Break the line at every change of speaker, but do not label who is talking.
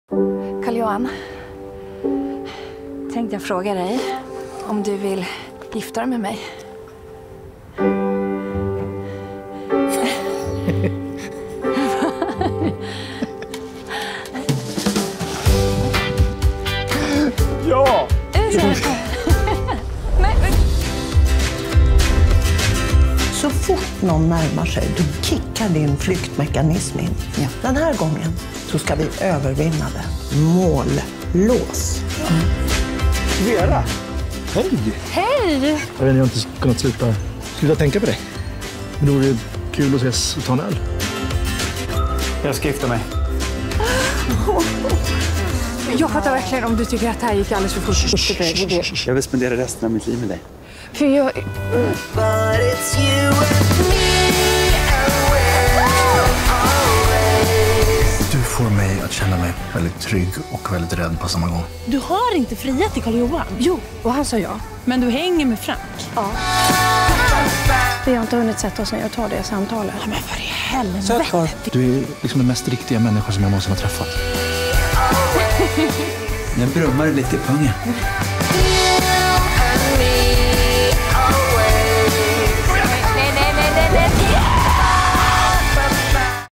Carl-Johan, tänkte jag fråga dig om du vill gifta dig med mig.
Ja!
Så fort någon närmar sig, då kickar din flyktmekanism in. Ja. Den här gången så ska vi övervinna det. Mållås.
Vera! Hej!
Hej!
Jag vet inte, jag har inte kunnat sluta tänka på dig. Men då vore det kul att ses och ta en öl. Jag ska gifta mig.
Jag fattar verkligen om du tycker att det här gick alldeles för fort.
Jag vill spendera resten av mitt liv med dig.
För jag...
Du får mig att känna mig väldigt trygg och väldigt rädd på samma gång.
Du har inte friat till Carl-Johan.
Jo, och han sa ja.
Men du hänger med Frank.
Ja. Vi har inte hunnit sätta oss ner och ta det samtalet.
Ja, men vad i helvete?
Du är liksom den mest riktiga människa som jag någonsin har träffat.
Jag brummar lite i pungen.